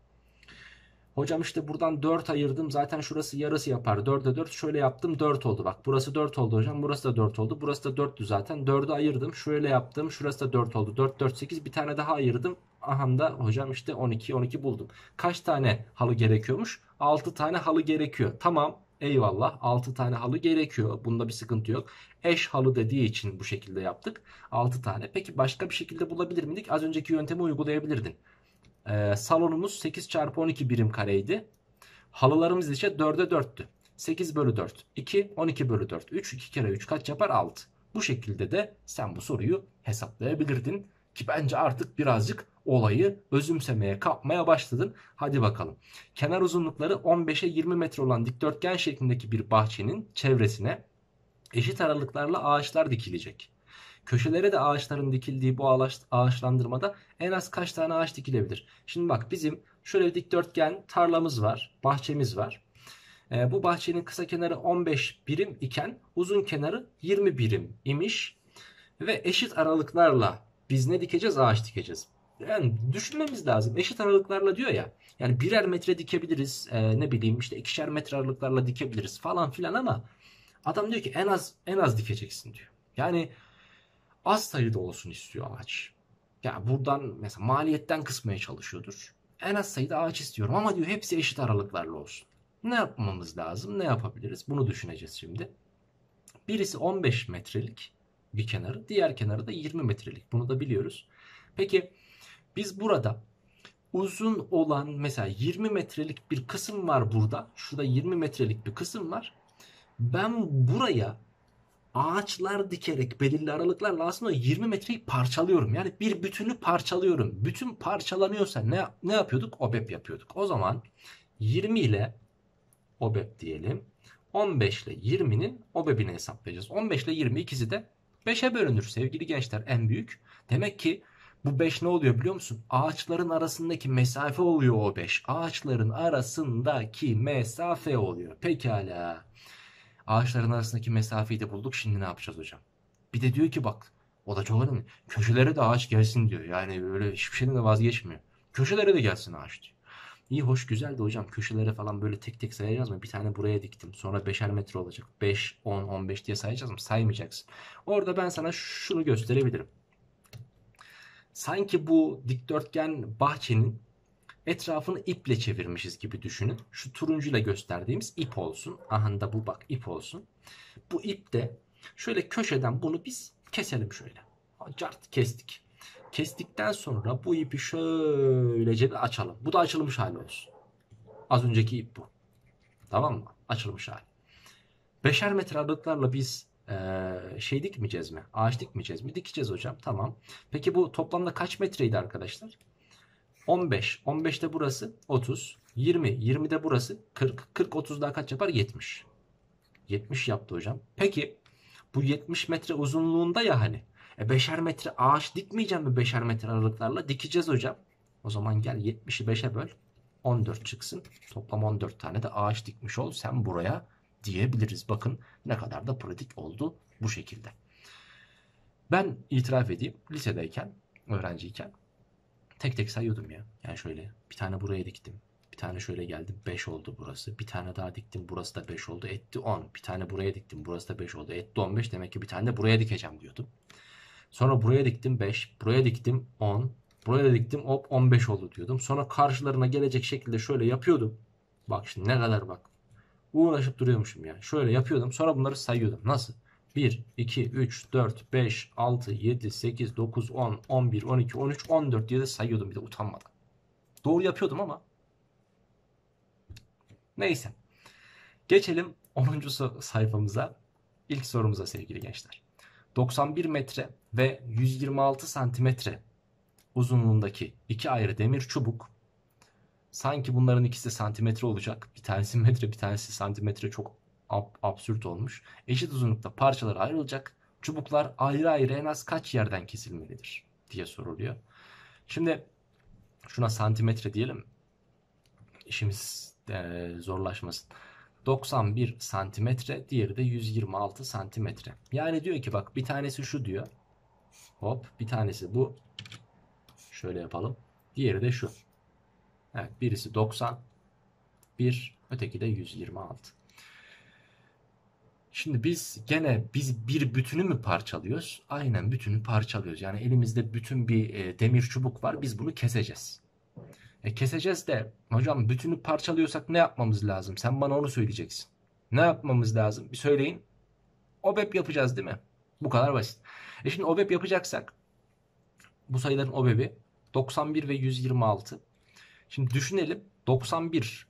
Hocam işte buradan 4 ayırdım. Zaten şurası yarısı yapar. 4'e 4 şöyle yaptım. 4 oldu. Bak burası 4 oldu hocam. Burası da 4 oldu. Burası da 4'tü zaten. 4'ü ayırdım. Şöyle yaptım. Şurası da 4 oldu. 4, 4, 8. Bir tane daha ayırdım. Aha da hocam işte 12, 12 buldum. Kaç tane halı gerekiyormuş? 6 tane halı gerekiyor. Tamam. Eyvallah. 6 tane halı gerekiyor. Bunda bir sıkıntı yok. Eş halı dediği için bu şekilde yaptık. 6 tane. Peki başka bir şekilde bulabilir miydik? Az önceki yöntemi uygulayabilirdin. Salonumuz 8 çarpı 12 birim kareydi. Halılarımız ise 4'e 4'tü. 8 bölü 4. 2, 12 bölü 4. 3, 2 kere 3 kaç yapar? 6. Bu şekilde de sen bu soruyu hesaplayabilirdin. Ki bence artık birazcık olayı özümsemeye, kapmaya başladın. Hadi bakalım. Kenar uzunlukları 15'e 20 metre olan dikdörtgen şeklindeki bir bahçenin çevresine eşit aralıklarla ağaçlar dikilecek. Köşelere de ağaçların dikildiği bu ağaçlandırmada en az kaç tane ağaç dikilebilir? Şimdi bak, bizim şöyle bir dikdörtgen tarlamız var, bahçemiz var. Bu bahçenin kısa kenarı 15 birim iken uzun kenarı 20 birim imiş. Ve eşit aralıklarla biz ne dikeceğiz? Ağaç dikeceğiz. Yani düşünmemiz lazım. Eşit aralıklarla diyor ya. Yani birer metre dikebiliriz. Ne bileyim işte ikişer metre aralıklarla dikebiliriz falan filan ama adam diyor ki en az dikeceksin diyor. Yani az sayıda olsun istiyor ağaç. Ya buradan mesela maliyetten kısmaya çalışıyordur. En az sayıda ağaç istiyorum ama diyor hepsi eşit aralıklarla olsun. Ne yapmamız lazım? Ne yapabiliriz? Bunu düşüneceğiz şimdi. Birisi 15 metrelik bir kenarı, diğer kenarı da 20 metrelik. Bunu da biliyoruz. Peki biz burada uzun olan mesela 20 metrelik bir kısım var burada. Şurada 20 metrelik bir kısım var. Ben buraya ağaçlar dikerek belirli aralıklarla aslında 20 metreyi parçalıyorum. Yani bir bütünü parçalıyorum. Bütün parçalanıyorsa ne yapıyorduk? OBEP yapıyorduk. O zaman 20 ile OBEP diyelim. 15 ile 20'nin OBEP'ini hesaplayacağız. 15 ile 20 ikisi de 5'e bölünür sevgili gençler, en büyük. Demek ki bu 5 ne oluyor biliyor musun? Ağaçların arasındaki mesafe oluyor o 5. Ağaçların arasındaki mesafe oluyor. Pekala. Ağaçların arasındaki mesafeyi de bulduk. Şimdi ne yapacağız hocam? Bir de diyor ki bak, o da çok önemli. Köşelere de ağaç gelsin diyor. Yani böyle hiçbir şeyden de vazgeçmiyor. Köşelere de gelsin ağaç diyor. İyi hoş güzel de hocam köşelere falan böyle tek tek sayacağız mı? Bir tane buraya diktim. Sonra 5'er metre olacak. 5, 10, 15 diye sayacağız mı? Saymayacaksın. Orada ben sana şunu gösterebilirim. Sanki bu dikdörtgen bahçenin etrafını iple çevirmişiz gibi düşünün. Şu turuncuyla gösterdiğimiz ip olsun. Aha da bu bak ip olsun. Bu ip de şöyle köşeden bunu biz keselim şöyle. Cart kestik. Kestikten sonra bu ipi şöylece bir açalım. Bu da açılmış hali olsun. Az önceki ip bu. Tamam mı? Açılmış hali. 5'er metre aralıklarla biz şey dikmeyeceğiz mi? Ağaç dikmeyeceğiz mi? Dikeceğiz hocam. Tamam. Peki bu toplamda kaç metreydi arkadaşlar? 15. 15'te burası 30. 20. 20'de burası 40. 40 30 daha kaç yapar? 70. 70 yaptı hocam. Peki bu 70 metre uzunluğunda ya hani. 5'er metre ağaç dikmeyeceğim mi 5'er metre aralıklarla? Dikeceğiz hocam. O zaman gel 70'i 5'e böl. 14 çıksın. Toplam 14 tane de ağaç dikmiş ol sen buraya diyebiliriz. Bakın ne kadar da pratik oldu bu şekilde. Ben itiraf edeyim, lisedeyken, öğrenciyken tek tek sayıyordum ya. Yani şöyle bir tane buraya diktim. Bir tane şöyle geldim 5 oldu burası. Bir tane daha diktim burası da 5 oldu. Etti 10. Bir tane buraya diktim burası da 5 oldu. Etti 15. Demek ki bir tane de buraya dikeceğim diyordum. Sonra buraya diktim 5. Buraya diktim 10. Buraya da diktim hop 15 oldu diyordum. Sonra karşılarına gelecek şekilde şöyle yapıyordum. Bak şimdi ne kadar bak. Uğraşıp duruyormuşum yani. Şöyle yapıyordum. Sonra bunları sayıyordum. Nasıl? 1, 2, 3, 4, 5, 6, 7, 8, 9, 10, 11, 12, 13, 14 diye de sayıyordum bir de utanmadan. Doğru yapıyordum ama. Neyse. Geçelim 10. sayfamıza. İlk sorumuza sevgili gençler. 91 metre ve 126 santimetre uzunluğundaki iki ayrı demir çubuk. Sanki bunların ikisi santimetre olacak. Bir tanesi metre, bir tanesi santimetre, çok absürt olmuş. Eşit uzunlukta parçalara ayrılacak. Çubuklar ayrı ayrı en az kaç yerden kesilmelidir diye soruluyor. Şimdi şuna santimetre diyelim. İşimiz zorlaşmasın. 91 santimetre, diğeri de 126 santimetre. Yani diyor ki bak bir tanesi şu diyor. Hop, bir tanesi bu. Şöyle yapalım. Diğeri de şu. Evet, birisi 90, öteki de 126. Şimdi biz bir bütünü mü parçalıyoruz? Aynen bütünü parçalıyoruz. Yani elimizde bütün bir demir çubuk var. Biz bunu keseceğiz. Keseceğiz de hocam bütünü parçalıyorsak ne yapmamız lazım? Sen bana onu söyleyeceksin. Ne yapmamız lazım? Bir söyleyin. OBEP yapacağız değil mi? Bu kadar basit. Şimdi OBEP yapacaksak bu sayıların OBEP'i 91 ve 126. Şimdi düşünelim. 91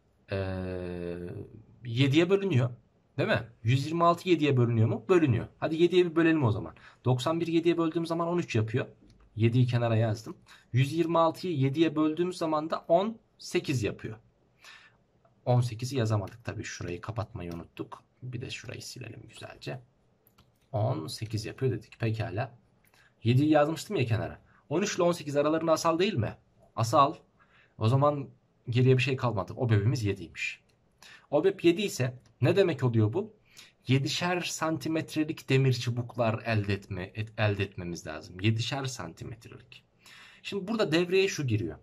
7'ye bölünüyor. Değil mi? 126 7'ye bölünüyor mu? Bölünüyor. Hadi 7'ye bir bölelim o zaman. 91 7'ye böldüğüm zaman 13 yapıyor. 7'yi kenara yazdım. 126'yı 7'ye böldüğümüz zaman da 18 yapıyor. 18'i yazamadık tabii. Şurayı kapatmayı unuttuk. Bir de şurayı silelim güzelce. 18 yapıyor dedik. Pekala. 7'yi yazmıştım ya kenara. 13 ile 18 aralarında asal değil mi? Asal. O zaman geriye bir şey kalmadı. OBEP'imiz 7'ymiş. OBEP 7 ise ne demek oluyor bu? 7'şer santimetrelik demir çubuklar elde etmemiz lazım. 7'şer santimetrelik. Şimdi burada devreye şu giriyor.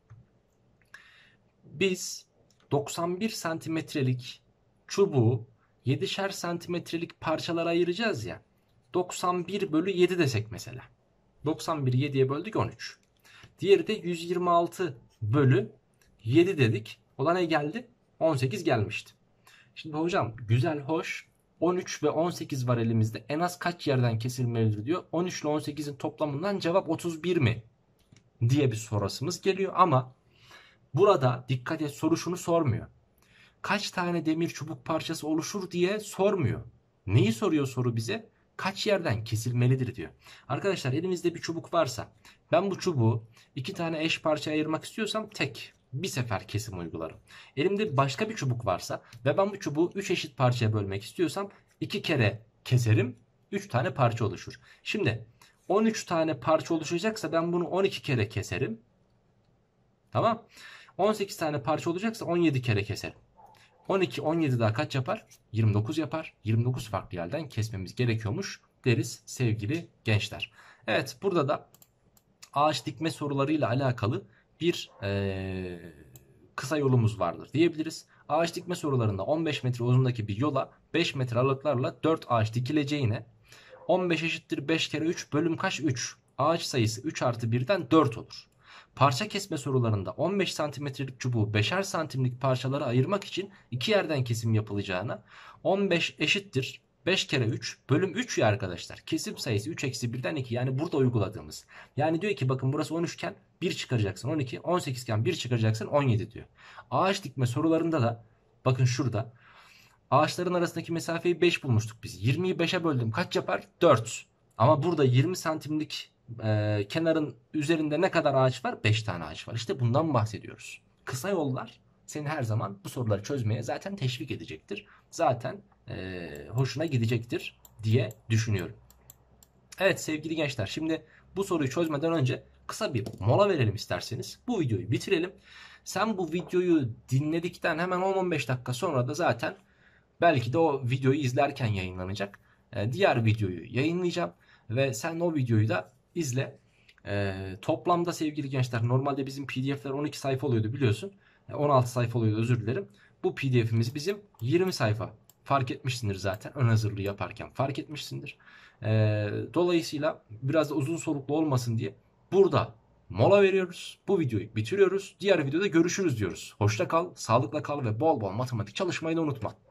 Biz 91 santimetrelik çubuğu 7'şer santimetrelik parçalara ayıracağız ya. 91 bölü 7 desek mesela. 91'i 7'ye böldük 13. Diğeri de 126 bölü 7 dedik. O da ne geldi? 18 gelmişti. Şimdi hocam güzel hoş 13 ve 18 var elimizde. En az kaç yerden kesilmelidir diyor. 13 ile 18'in toplamından cevap 31 mi? Diye bir sorusumuz geliyor ama burada dikkat et, soru şunu sormuyor. Kaç tane demir çubuk parçası oluşur diye sormuyor. Neyi soruyor soru bize? Kaç yerden kesilmelidir diyor. Arkadaşlar elimizde bir çubuk varsa ben bu çubuğu iki tane eş parçaya ayırmak istiyorsam bir sefer kesim uygularım. Elimde başka bir çubuk varsa ve ben bu çubuğu 3 eşit parçaya bölmek istiyorsam 2 kere keserim, 3 tane parça oluşur. Şimdi 13 tane parça oluşacaksa ben bunu 12 kere keserim. Tamam. 18 tane parça olacaksa 17 kere keserim. 12, 17 daha kaç yapar? 29 yapar. 29 farklı yerden kesmemiz gerekiyormuş deriz sevgili gençler. Evet, burada da ağaç dikme sorularıyla alakalı bir kısa yolumuz vardır diyebiliriz. Ağaç dikme sorularında 15 metre uzundaki bir yola 5 metre aralıklarla 4 ağaç dikileceğine 15 eşittir 5 kere 3 bölüm kaç? 3. Ağaç sayısı 3 artı 1'den 4 olur. Parça kesme sorularında 15 santimetrelik çubuğu 5'er santimlik parçalara ayırmak için 2 yerden kesim yapılacağına 15 eşittir 5 kere 3 bölüm 3 ya arkadaşlar. Kesim sayısı 3 eksi 1'den 2. Yani burada uyguladığımız. Yani diyor ki bakın burası 13 iken 1 çıkaracaksın 12. 18 iken 1 çıkaracaksın 17 diyor. Ağaç dikme sorularında da bakın şurada. Ağaçların arasındaki mesafeyi 5 bulmuştuk biz. 20'yi 5'e böldüm. Kaç yapar? 4. Ama burada 20 santimlik kenarın üzerinde ne kadar ağaç var? 5 tane ağaç var. İşte bundan bahsediyoruz. Kısa yollar seni her zaman bu soruları çözmeye zaten teşvik edecektir. Zaten hoşuna gidecektir diye düşünüyorum. Evet sevgili gençler, şimdi bu soruyu çözmeden önce kısa bir mola verelim isterseniz. Bu videoyu bitirelim. Sen bu videoyu dinledikten hemen 10-15 dakika sonra da zaten belki de o videoyu izlerken yayınlanacak. Diğer videoyu yayınlayacağım ve sen o videoyu da izle. Toplamda sevgili gençler, normalde bizim PDF'ler 12 sayfa oluyordu biliyorsun. 16 sayfa oluyordu, özür dilerim. Bu PDF'imiz bizim 20 sayfa. Fark etmişsindir zaten. Ön hazırlığı yaparken fark etmişsindir. Dolayısıyla biraz da uzun soluklu olmasın diye burada mola veriyoruz. Bu videoyu bitiriyoruz. Diğer videoda görüşürüz diyoruz. Hoşça kal, sağlıkla kal ve bol bol matematik çalışmayı da unutma.